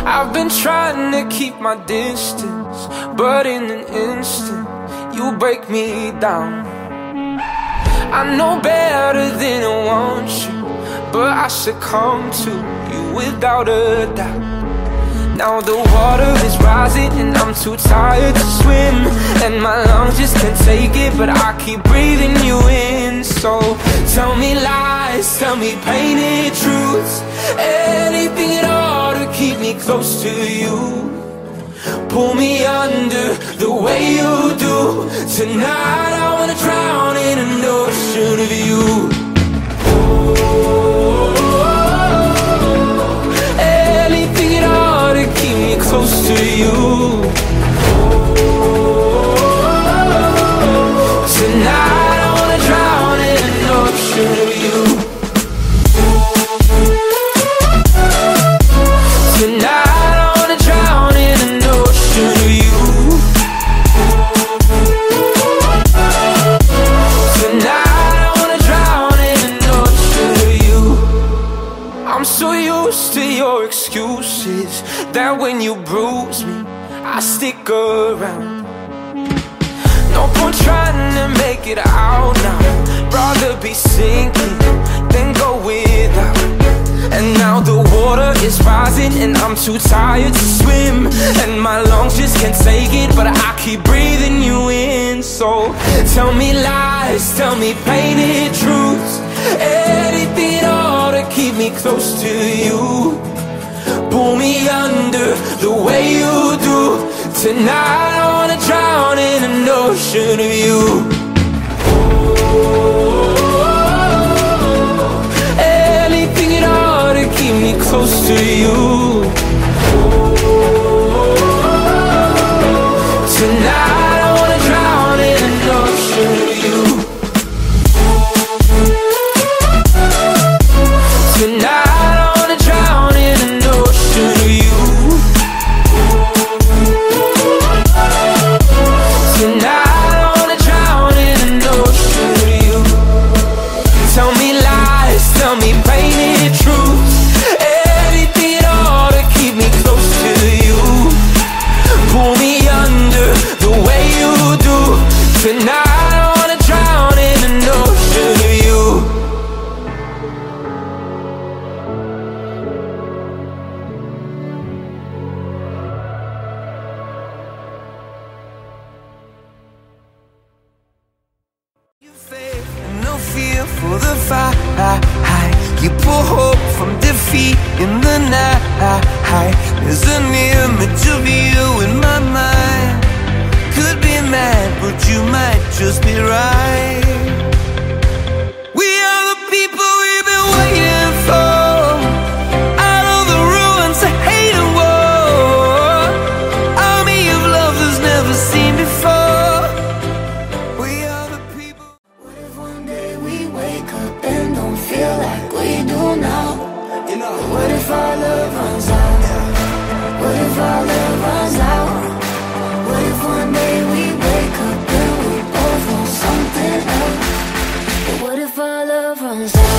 I've been trying to keep my distance, but in an instant, you break me down. I know better than I want you, but I succumb to you without a doubt. Now the water is rising and I'm too tired to swim, and my lungs just can't take it, but I keep breathing you in. So tell me lies, tell me painted truths, anything at all to keep me close to you. Pull me under the way you do. Tonight I wanna drown in an ocean of you. Anything at all to keep me close to you. Tonight I wanna drown in an ocean of you. Tonight I wanna drown in an ocean of you. Tonight I wanna drown in an ocean of you. I'm so used to your excuses that when you bruise me, I stick around. No point trying to make it out now. Rather be sinking than go without. And now the water is rising and I'm too tired to swim, and my lungs just can't take it, but I keep breathing you in. So tell me lies, tell me painted truths, anything at all to keep me close to you. Pull me under the way you do. Tonight I wanna drown in an ocean of you. Anything at all to keep me close to you. Tonight I wanna drown in an ocean of you. Tonight I wanna drown in an ocean of you. Tonight I wanna drown in an ocean of you. Tell me lies, tell me painted truths, anything at all to keep me close to you. Pull me under the way you do. Tonight I wanna drown in an ocean of you. No fear for the fight. You pull hope from defeat in the night. There's an image of you in my mind. Could be mad, but you might just be right. We are the people we've been waiting for, out of the ruins of hate and war. Army of love that's never seen before. We are the people. What if one day we wake up and don't feel like we do now? What if our love runs out? What if our love runs out? What if one day we wake up and we both want something else? But what if our love runs out?